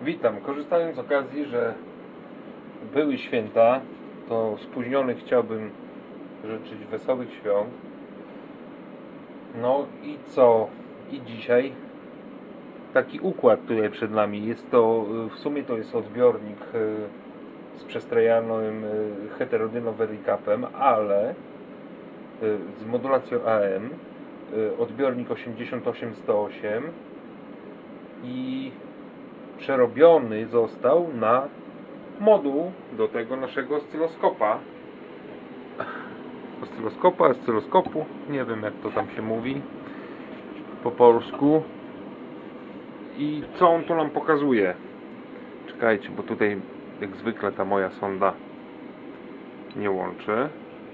Witam. Korzystając z okazji, że były święta, to spóźniony chciałbym życzyć wesołych świąt. No i co? I dzisiaj taki układ tutaj przed nami. Jest to, w sumie to jest odbiornik z przestrojanym heterodyno-vericapem, ale z modulacją AM, odbiornik 88-108 i przerobiony został na moduł do tego naszego oscyloskopu, nie wiem jak to tam się mówi po polsku. I co on tu nam pokazuje? Czekajcie, bo tutaj jak zwykle ta moja sonda nie łączy.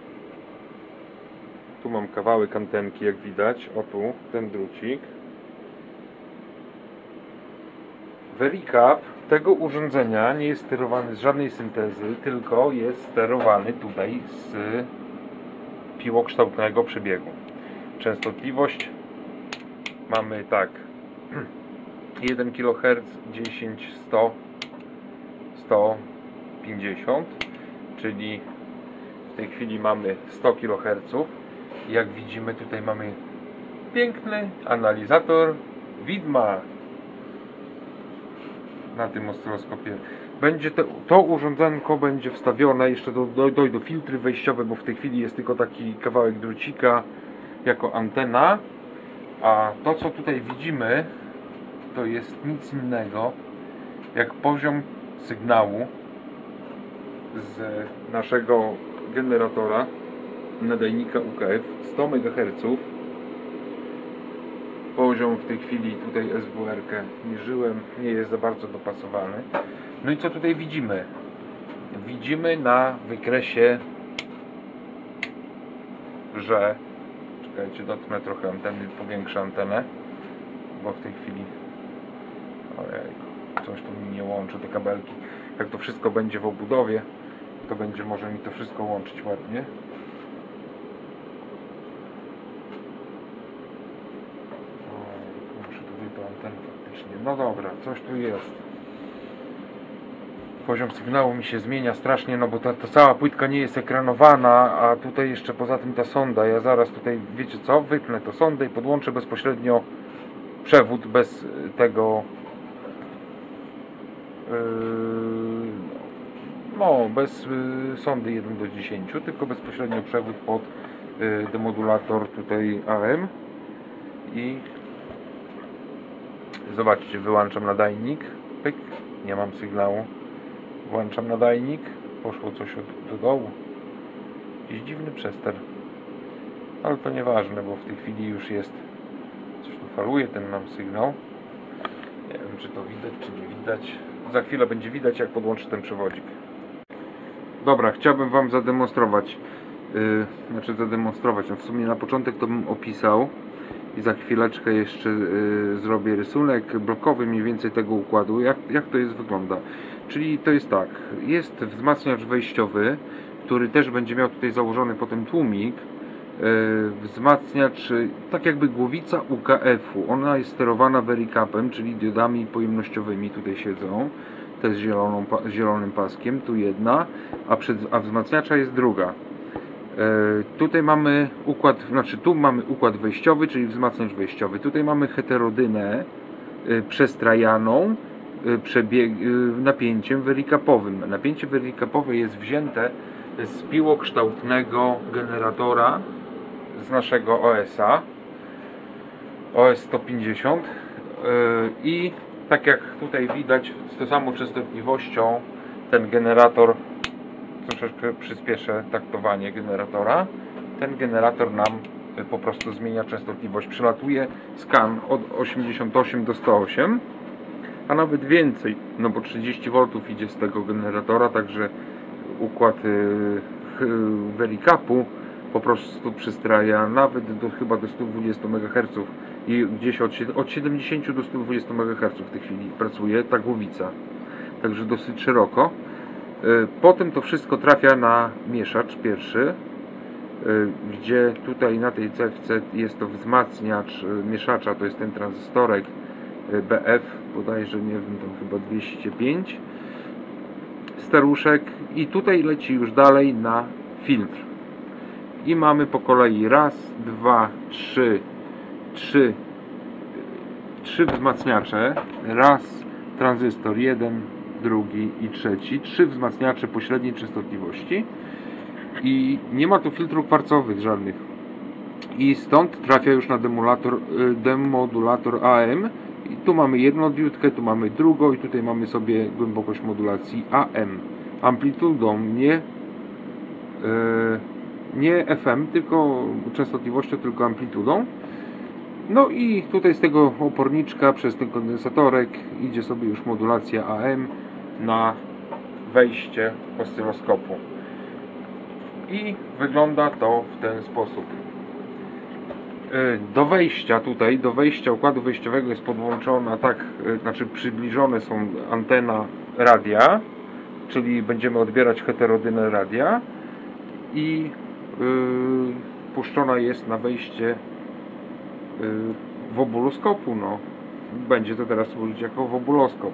Tu mam kawałek antenki, jak widać. O tu, ten drucik. Vericap tego urządzenia nie jest sterowany z żadnej syntezy, tylko jest sterowany tutaj z piłokształtnego przebiegu. Częstotliwość mamy tak 1 kHz, 10, 100, 150, czyli w tej chwili mamy 100 kHz. Jak widzimy, tutaj mamy piękny analizator widma na tym oscyloskopie. Będzie to urządzenko będzie wstawione, jeszcze dojdą filtry wejściowe, bo w tej chwili jest tylko taki kawałek drucika jako antena, a to co tutaj widzimy to jest nic innego jak poziom sygnału z naszego generatora nadajnika UKF 100 MHz. Poziom w tej chwili tutaj SWR-kę mierzyłem, nie jest za bardzo dopasowany. No i co tutaj widzimy? Widzimy na wykresie, że... Czekajcie, dotknę trochę anteny, powiększę antenę, bo w tej chwili... Ojej, coś tu mi nie łączy, te kabelki. Jak to wszystko będzie w obudowie, to będzie może mi to wszystko łączyć ładnie. No dobra, coś tu jest. Poziom sygnału mi się zmienia strasznie, no bo ta cała płytka nie jest ekranowana, a tutaj jeszcze poza tym ta sonda. Ja zaraz tutaj, wiecie co, wypnę tą sondę i podłączę bezpośrednio przewód bez tego bez sondy 1 do 10, tylko bezpośrednio przewód pod demodulator tutaj AM i zobaczcie, wyłączam nadajnik, pyk, nie mam sygnału, włączam nadajnik, poszło coś do dołu, jakiś dziwny przester, ale to nieważne, bo w tej chwili już jest, coś tu faluje ten nam sygnał, nie wiem czy to widać, czy nie widać, za chwilę będzie widać jak podłączę ten przewodzik. Dobra, chciałbym Wam zademonstrować, no w sumie na początek to bym opisał, i za chwileczkę jeszcze zrobię rysunek blokowy mniej więcej tego układu, jak to wygląda. Czyli to jest tak, jest wzmacniacz wejściowy, który też będzie miał tutaj założony potem tłumik, wzmacniacz, tak jakby głowica UKF-u, ona jest sterowana vericapem, czyli diodami pojemnościowymi, tutaj siedzą, te z zielonym paskiem, tu jedna, a wzmacniacza jest druga. Tutaj mamy układ, tu mamy układ wejściowy, czyli wzmacniacz wejściowy. Tutaj mamy heterodynę przestrajaną napięciem vericapowym. Napięcie vericapowe jest wzięte z piłokształtnego generatora z naszego OS-a OS 150 i tak jak tutaj widać, z tą samą częstotliwością ten generator, troszeczkę przyspieszę taktowanie generatora, ten generator nam po prostu zmienia częstotliwość, przelatuje skan od 88 do 108, a nawet więcej, no bo 30 V idzie z tego generatora, także układ vericapu po prostu przystraja nawet chyba do 120 MHz i gdzieś od 70 do 120 MHz w tej chwili pracuje ta głowica, także dosyć szeroko. Potem to wszystko trafia na mieszacz pierwszy, gdzie tutaj na tej cewce jest to wzmacniacz mieszacza, to jest ten tranzystorek BF, bodajże, nie wiem, tam chyba 205 staruszek, i tutaj leci już dalej na filtr. I mamy po kolei raz, dwa, trzy wzmacniacze, raz tranzystor, jeden, drugi i trzeci, 3 wzmacniacze pośredniej częstotliwości, i nie ma tu filtrów kwarcowych żadnych, i stąd trafia już na demodulator AM. I tu mamy jedną diodkę, tu mamy drugą, i tutaj mamy sobie głębokość modulacji AM. Amplitudą, nie FM, tylko częstotliwością, tylko amplitudą. No i tutaj z tego oporniczka przez ten kondensatorek idzie sobie już modulacja AM na wejście oscyloskopu. I wygląda to w ten sposób. Do wejścia tutaj, do wejścia układu wejściowego jest podłączona, znaczy przybliżone są antena radia, czyli będziemy odbierać heterodynę radia, i puszczona jest na wejście wobuloskopu. No, będzie to teraz służyć jako wobuloskop.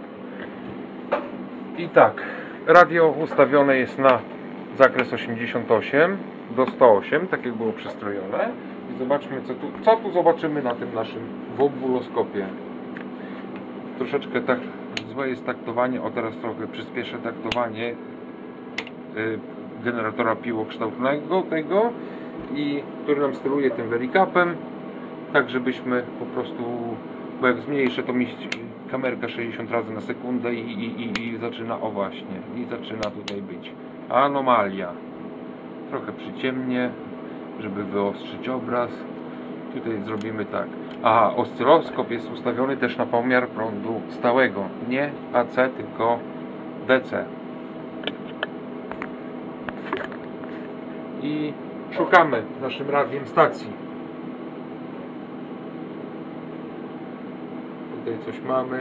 I tak, radio ustawione jest na zakres 88 do 108, tak jak było przestrojone. I zobaczmy, co tu zobaczymy na tym naszym wobuloskopie. Troszeczkę tak złe jest taktowanie. O, teraz trochę przyspieszę taktowanie generatora piłokształtnego tego, i który nam steruje tym vericapem, tak żebyśmy po prostu, bo jak zmniejszę, to mi kamerka 60 razy na sekundę i zaczyna, o właśnie, i zaczyna tutaj być anomalia. Trochę przyciemnie, żeby wyostrzyć obraz. Tutaj zrobimy tak. Aha, oscyloskop jest ustawiony też na pomiar prądu stałego, nie AC, tylko DC. I szukamy naszym radiem stacji. Tutaj coś mamy.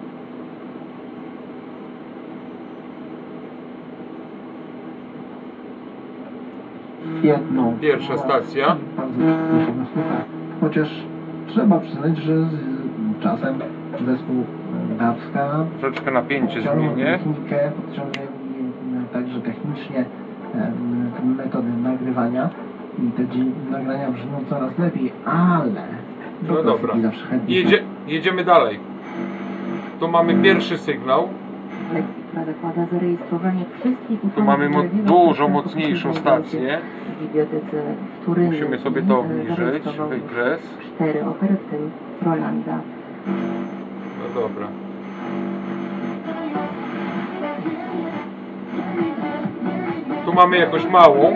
Pierwsza stacja. Chociaż trzeba przyznać, że z czasem zespół Dawska troszeczkę napięcie zmienię. Podciągnął także technicznie metody nagrywania i te nagrania brzmią coraz lepiej, ale no dobra, jedziemy dalej. Tu mamy pierwszy sygnał. Tu mamy dużo mocniejszą stację. Musimy sobie to obniżyć, wykres. 4 opery, w tym Rolanda. No dobra. Tu mamy jakoś małą.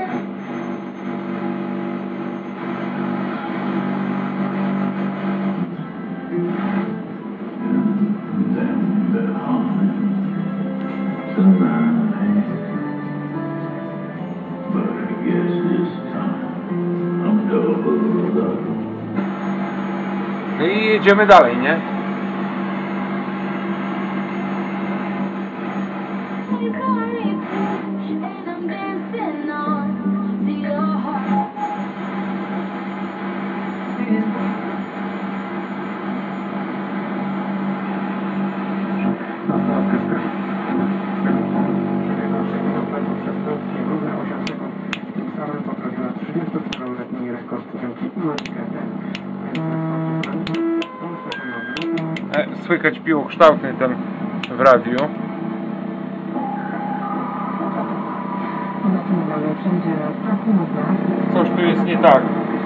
No i jedziemy dalej, nie? Słychać piłokształtny ten w radiu. Coś tu jest nie tak.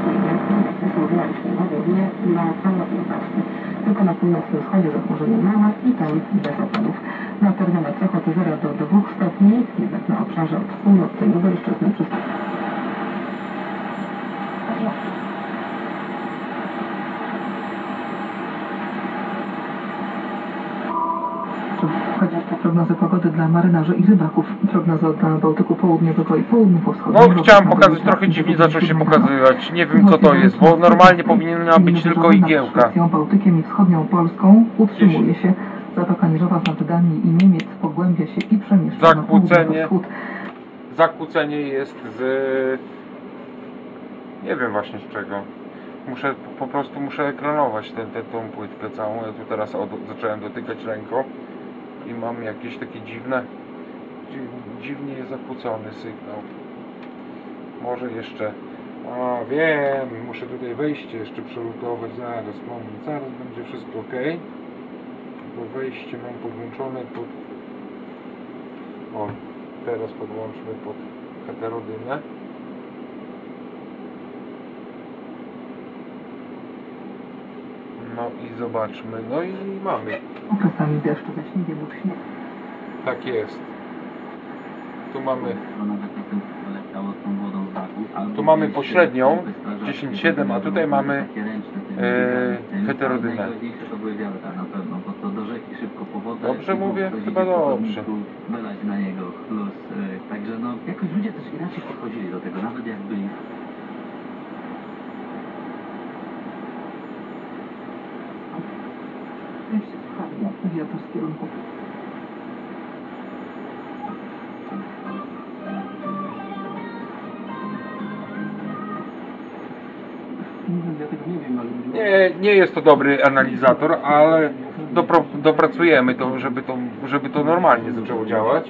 Tylko na północnym wschodzie zachmurzenie małe i tam bez opadów. Na termometrach od 0 do 2 stopni, jednak na obszarze od północnego jeszcze przez prognozy pogody dla marynarzy i rybaków. Prognoza dla Bałtyku Południowego i Południowo-Wschodniego. No, chciałem pokazać, trochę dziwnie zaczął się pokazywać. Nie wiem, co to jest, bo normalnie powinna być tylko igiełka. Bałtykiem i wschodnią Polską utrzymuje się. Zatoka Niżowa z Nadydami i Niemiec pogłębia się i przemieszcza na południowo-wschód. Zakłócenie jest z... nie wiem właśnie z czego. Po prostu muszę ekranować tą płytkę całą. Ja tu teraz zacząłem dotykać ręką i mam jakieś takie dziwnie jest zakłócony sygnał. Może jeszcze, wiem, muszę tutaj wejście jeszcze przelutować, zaraz będzie wszystko ok. To wejście mam podłączone teraz podłączmy pod heterodynę. No i zobaczmy, no i mamy. Czasami deszczu ze śniegiem lub śnieg. Tak jest. Tu mamy pośrednią 10.7, a tutaj mamy heterodynę. Dobrze mówię? Chyba dobrze. Wylać na niego plus, także no jakoś ludzie też inaczej podchodzili do tego, nawet jak byli. Wejście słuchawki, awiator z kierunku. Ja tego nie wiem, ale... Nie jest to dobry analizator, ale dopracujemy to, żeby to normalnie zaczęło działać.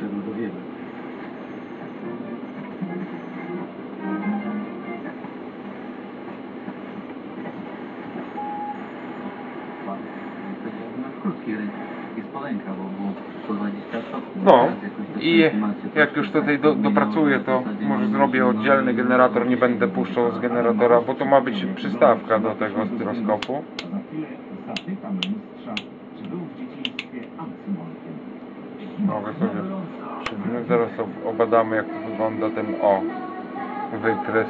Krótki jest polenka, bo było 120 stopni. No i jak już tutaj dopracuję, to może zrobię oddzielny generator, nie będę puszczał z generatora, bo to ma być przystawka do tego styroskopu. Za chwilę zapytam mistrza, czy był w dzieciństwie Ancymolkiem. Mogę sobie przywinąć, zaraz obadamy, jak to wygląda ten wykres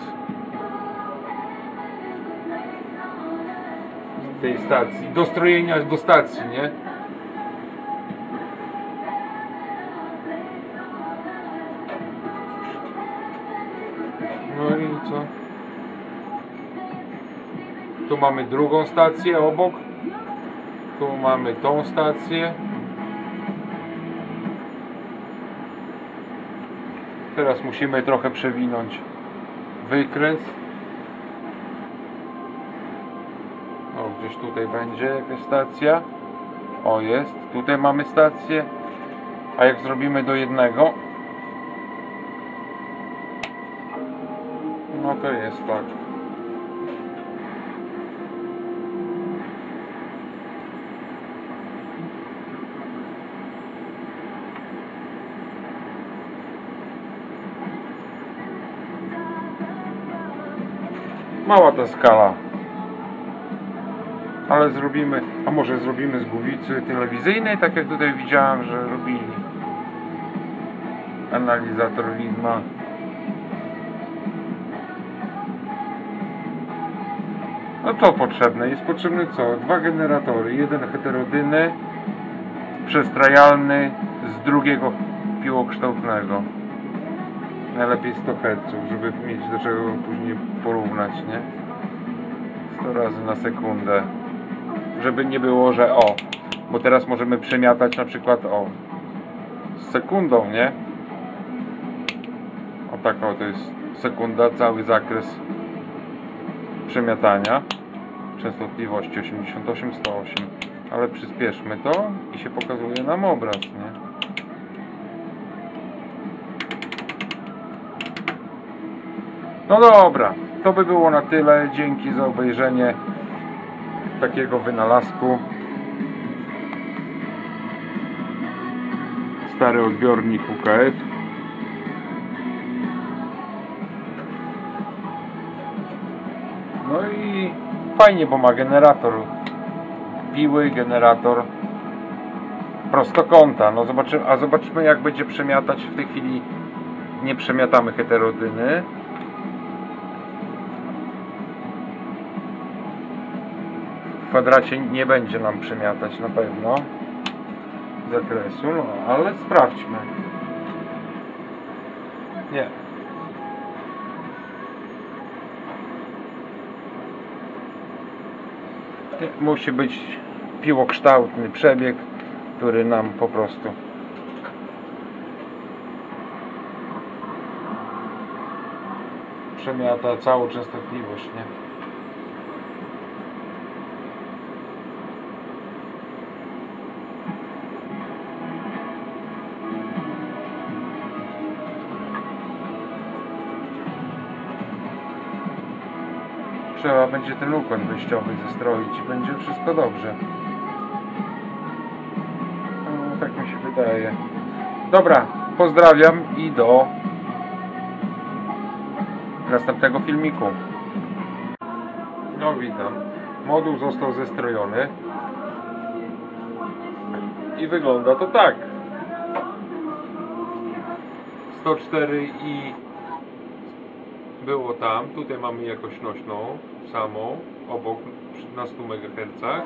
tej stacji, dostrojenia do stacji, nie? No i co? Tu mamy drugą stację obok. Tu mamy tą stację. Teraz musimy trochę przewinąć wykres. O, gdzieś tutaj będzie jakaś stacja. O, jest. Tutaj mamy stację. A jak zrobimy do jednego, no to jest tak. Mała ta skala. Ale zrobimy, a może zrobimy z głowicy telewizyjnej, tak jak tutaj widziałem, że robili. Analizator widma. No co potrzebne? Jest potrzebny co? 2 generatory. Jeden heterodyny, przestrajalny z drugiego piłokształtnego. Najlepiej 100 Hz, żeby mieć do czego później porównać, nie? 100 razy na sekundę. Żeby nie było, że bo teraz możemy przemiatać na przykład z sekundą, nie? O tak, to jest sekunda, cały zakres przemiatania. Częstotliwości 88, 108. Ale przyspieszmy to i się pokazuje nam obraz, nie? No dobra, to by było na tyle. Dzięki za obejrzenie takiego wynalazku. Stary odbiornik UKF. No i fajnie, bo ma generator piły, generator prostokąta. No zobaczymy, jak będzie przemiatać. W tej chwili nie przemiatamy heterodyny. W kwadracie nie będzie nam przemiatać na pewno zakresu, no ale sprawdźmy. Nie. Musi być piłokształtny przebieg, który nam po prostu przemiata całą częstotliwość, nie? Trzeba będzie ten układ wyjściowy zestroić i będzie wszystko dobrze. No, tak mi się wydaje. Dobra, pozdrawiam i do następnego filmiku. No witam. Moduł został zestrojony i wygląda to tak. 104 i było tam. Tutaj mamy jakość nośną samą obok na 100 MHz.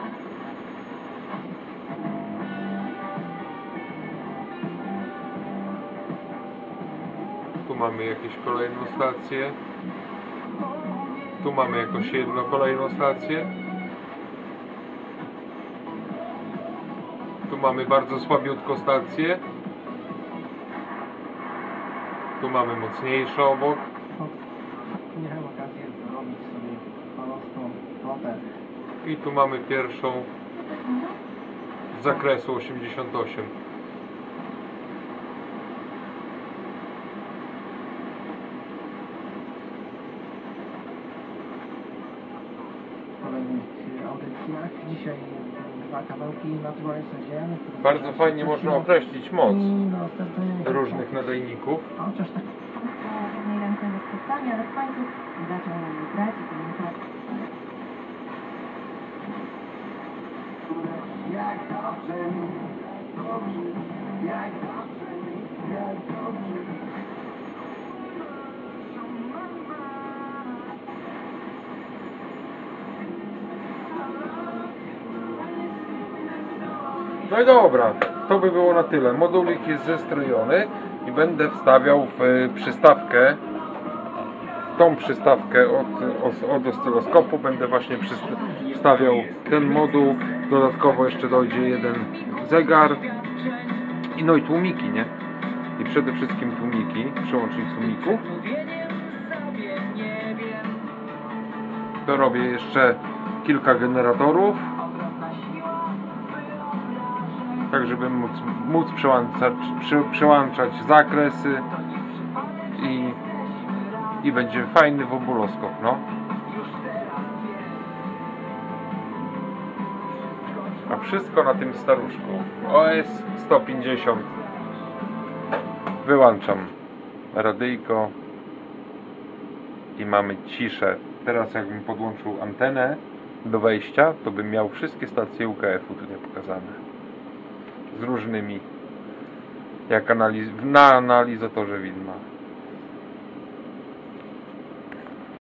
Tu mamy jakieś kolejną stację. Tu mamy jakąś jedną kolejną stację. Tu mamy bardzo słabiutką stację. Tu mamy mocniejszą obok. Miałem okazję zrobić sobie prostą kwotę. I tu mamy pierwszą z zakresu 88. W kolejnych audycjach. Dzisiaj 2 kawałki Natural SG. Bardzo fajnie można określić moc I następny różnych nadajników. chociaż tak w jednej ręce ze spotkania, ale w końcu zaczął na niej grać i ten układ No i dobra, to by było na tyle. Modulik jest zestrojony i będę wstawiał w przystawkę, tą przystawkę od oscyloskopu, będę właśnie wstawiał ten moduł. Dodatkowo jeszcze dojdzie jeden zegar i no i tłumiki, nie? I przede wszystkim tłumiki, przełącznik tłumików. Dorobię jeszcze kilka generatorów, tak żeby móc przełączać zakresy i będzie fajny wobuloskop, no. A wszystko na tym staruszku OS 150. Wyłączam radyjko i mamy ciszę. Teraz jakbym podłączył antenę do wejścia, to bym miał wszystkie stacje UKF-u tutaj pokazane. Z różnymi, jak na analizatorze widma.